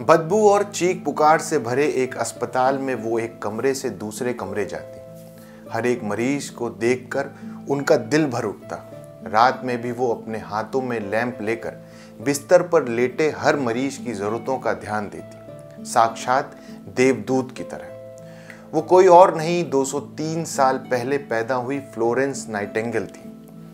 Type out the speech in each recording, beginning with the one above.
बदबू और चीख पुकार से भरे एक अस्पताल में वो एक कमरे से दूसरे कमरे जाती। हर एक मरीज को देखकर उनका दिल भर उठता। रात में भी वो अपने हाथों में लैंप लेकर बिस्तर पर लेटे हर मरीज की ज़रूरतों का ध्यान देती, साक्षात देवदूत की तरह। वो कोई और नहीं 203 साल पहले पैदा हुई फ्लोरेंस नाइटिंगेल थी।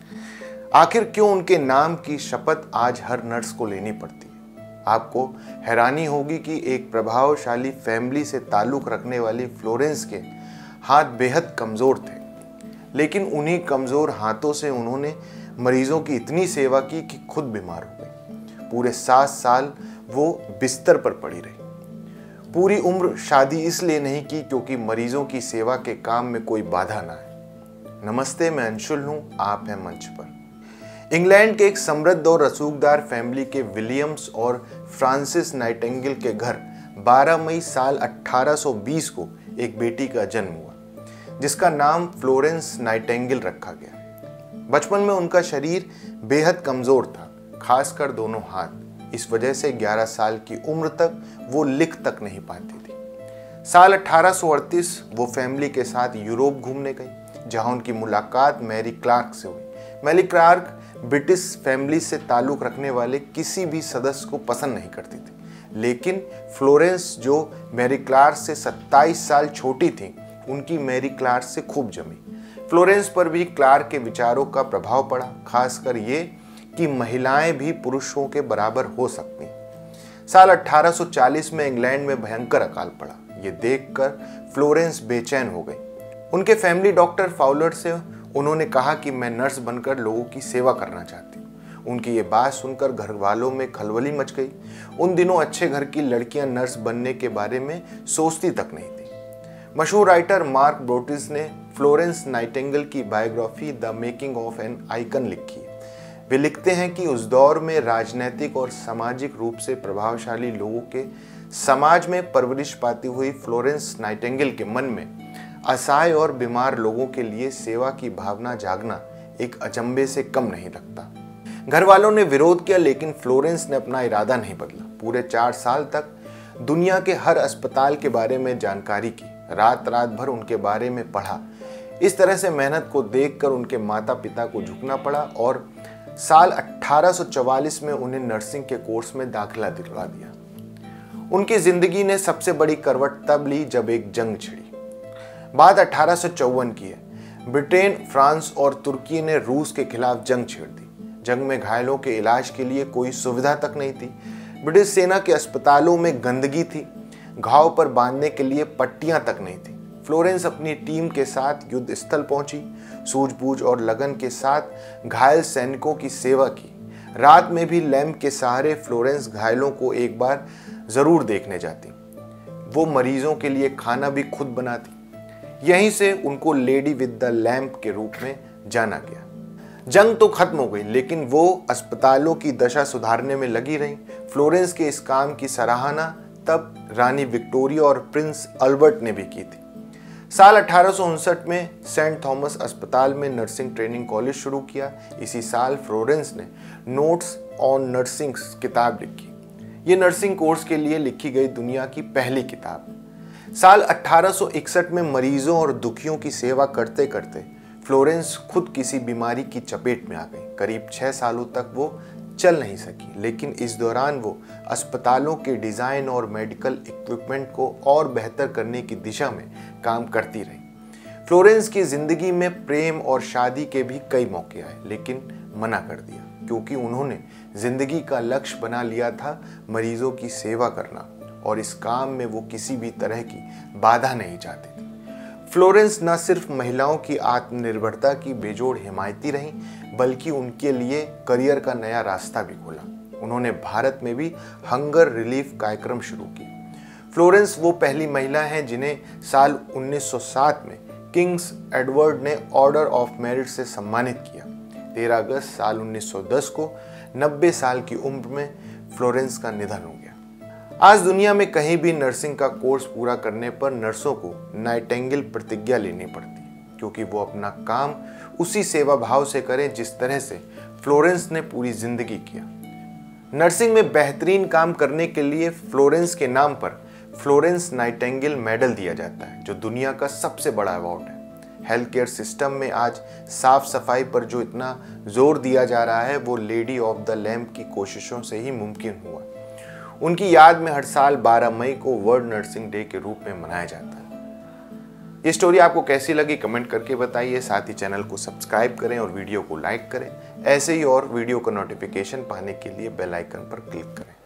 आखिर क्यों उनके नाम की शपथ आज हर नर्स को लेनी पड़ती है? आपको हैरानी होगी कि एक प्रभावशाली फैमिली से ताल्लुक़ रखने वाली फ्लोरेंस के हाथ बेहद कमज़ोर थे, लेकिन उन्हीं कमज़ोर हाथों से उन्होंने मरीजों की इतनी सेवा की कि खुद बीमार हो गई। पूरे 7 साल वो बिस्तर पर पड़ी रही। पूरी उम्र शादी इसलिए नहीं की क्योंकि मरीजों की सेवा के काम में कोई बाधा ना है। नमस्ते, मैं अंशुल हूँ, आप हैं मंच पर। इंग्लैंड के एक समृद्ध और रसूखदार फैमिली के विलियम्स और फ्रांसिस नाइटिंगेल के घर 12 मई साल 1820 को एक बेटी का जन्म हुआ, जिसका नाम फ्लोरेंस नाइटिंगेल रखा गया। बचपन में उनका शरीर बेहद कमज़ोर था, खासकर दोनों हाथ। इस वजह से 11 साल की उम्र तक वो लिख तक नहीं पाती थी। साल 1838 वो फैमिली के साथ यूरोप घूमने गई, जहां उनकी मुलाकात मैरी क्लार्क से हुई। मैरी क्लार्क ब्रिटिश फैमिली से ताल्लुक़ रखने वाले किसी भी सदस्य को पसंद नहीं करती थी, लेकिन फ्लोरेंस, जो मैरी क्लार्क से 27 साल छोटी थी, उनकी मैरी क्लार्क से खूब जमी। फ्लोरेंस पर भी क्लार्क के विचारों का प्रभाव पड़ा, खासकर ये कि महिलाएं भी पुरुषों के बराबर हो सकती। साल 1840 में इंग्लैंड में भयंकर अकाल पड़ा। ये देखकर फ्लोरेंस बेचैन हो गई। उनके फैमिली डॉक्टर फाउलर से उन्होंने कहा कि मैं नर्स बनकर लोगों की सेवा करना चाहती हूँ। उनकी ये बात सुनकर घर वालों में खलबली मच गई। उन दिनों अच्छे घर की लड़कियां नर्स बनने के बारे में सोचती तक नहीं थी। मशहूर राइटर मार्क ब्रोटिस ने फ्लोरेंस नाइटिंगेल की biography the making of an icon लिखी। वे लिखते हैं कि उस दौर में राजनैतिक और सामाजिक रूप से प्रभावशाली लोगों के समाज में परवरिश पाती हुई फ्लोरेंस नाइटिंगेल के मन में असहाय और बीमार लोगों के लिए सेवा की भावना जागना एक अचंभे से कम नहीं लगता। घर वालों ने विरोध किया, लेकिन फ्लोरेंस ने अपना इरादा नहीं बदला। पूरे 4 साल तक दुनिया के हर अस्पताल के बारे में जानकारी की, रात रात भर उनके बारे में पढ़ा। इस तरह से मेहनत को देखकर उनके माता पिता को झुकना पड़ा और साल 1844 में उन्हें नर्सिंग के कोर्स में दाखिला दिलवा दिया। उनकी जिंदगी ने सबसे बड़ी करवट तब ली जब एक जंग छिड़ी। बात 1854 की है। ब्रिटेन, फ्रांस और तुर्की ने रूस के खिलाफ जंग छेड़ दी। जंग में घायलों के इलाज के लिए कोई सुविधा तक नहीं थी। ब्रिटिश सेना के अस्पतालों में गंदगी थी, घाव पर बांधने के लिए पट्टियां तक नहीं थी। फ्लोरेंस अपनी टीम के साथ युद्ध स्थल पहुंची, सूझबूझ और लगन के साथ घायल सैनिकों की सेवा की। रात में भी लैंप के सहारे फ्लोरेंस घायलों को एक बार जरूर देखने जाती। वो मरीजों के लिए खाना भी खुद बनाती। यहीं से उनको लेडी विद द लैंप के रूप में जाना गया। जंग तो खत्म हो गई, लेकिन वो अस्पतालों की दशा सुधारने में लगी रही। फ्लोरेंस के इस काम की सराहना तब रानी विक्टोरिया और प्रिंस अल्बर्ट ने भी की थी। साल 1859 में सेंट थॉमस अस्पताल में नर्सिंग ट्रेनिंग कॉलेज शुरू किया। इसी साल फ्लोरेंस ने नोट्स ऑन नर्सिंग किताब लिखी। ये नर्सिंग कोर्स के लिए लिखी गई दुनिया की पहली किताब। साल 1861 में मरीजों और दुखियों की सेवा करते करते फ्लोरेंस खुद किसी बीमारी की चपेट में आ गई। करीब 6 सालों तक वो चल नहीं सकी, लेकिन इस दौरान वो अस्पतालों के डिज़ाइन और मेडिकल इक्विपमेंट को और बेहतर करने की दिशा में काम करती रही। फ्लोरेंस की ज़िंदगी में प्रेम और शादी के भी कई मौके आए, लेकिन मना कर दिया, क्योंकि उन्होंने ज़िंदगी का लक्ष्य बना लिया था मरीजों की सेवा करना, और इस काम में वो किसी भी तरह की बाधा नहीं चाहती थी। फ्लोरेंस न सिर्फ महिलाओं की आत्मनिर्भरता की बेजोड़ हिमायती रही, बल्कि उनके लिए करियर का नया रास्ता भी खोला। उन्होंने भारत में भी हंगर रिलीफ कार्यक्रम शुरू किए। फ्लोरेंस वो पहली महिला हैं जिन्हें साल 1907 में किंग्स एडवर्ड ने ऑर्डर ऑफ मेरिट से सम्मानित किया। 13 अगस्त साल 1910 को 90 साल की उम्र में फ्लोरेंस का निधन हो गया। आज दुनिया में कहीं भी नर्सिंग का कोर्स पूरा करने पर नर्सों को नाइटिंगेल प्रतिज्ञा लेनी पड़ती, क्योंकि वो अपना काम उसी सेवा भाव से करें जिस तरह से फ्लोरेंस ने पूरी जिंदगी किया। नर्सिंग में बेहतरीन काम करने के लिए फ्लोरेंस के नाम पर फ्लोरेंस नाइटिंगेल मेडल दिया जाता है, जो दुनिया का सबसे बड़ा अवार्ड है। हेल्थ केयर सिस्टम में आज साफ सफाई पर जो इतना जोर दिया जा रहा है वो लेडी ऑफ द लैम्प की कोशिशों से ही मुमकिन हुआ। उनकी याद में हर साल 12 मई को वर्ल्ड नर्सिंग डे के रूप में मनाया जाता है। ये स्टोरी आपको कैसी लगी कमेंट करके बताइए। साथ ही चैनल को सब्सक्राइब करें और वीडियो को लाइक करें। ऐसे ही और वीडियो का नोटिफिकेशन पाने के लिए बेल आइकन पर क्लिक करें।